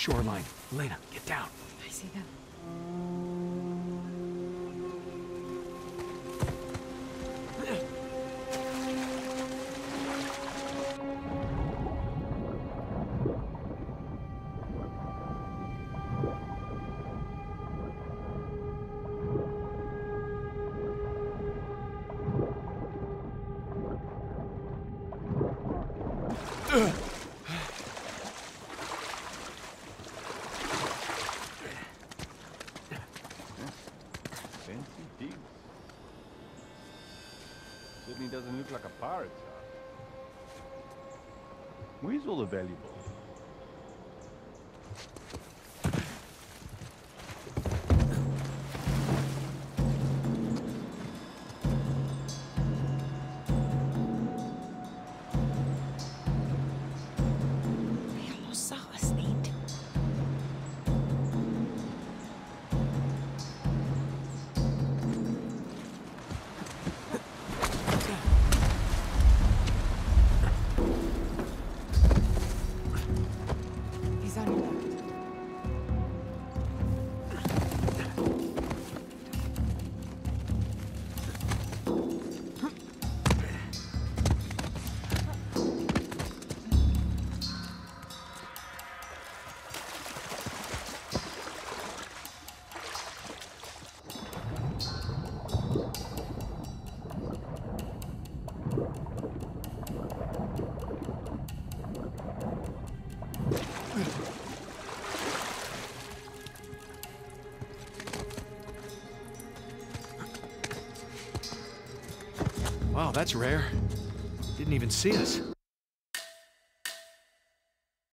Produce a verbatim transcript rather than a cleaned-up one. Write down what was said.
shoreline. Elena, get down. I see them. Fancy digs. Certainly doesn't look like a pirate's house. Where's all the valuables? They almost saw us, Nate. He's on your left. Wow, that's rare. Didn't even see us.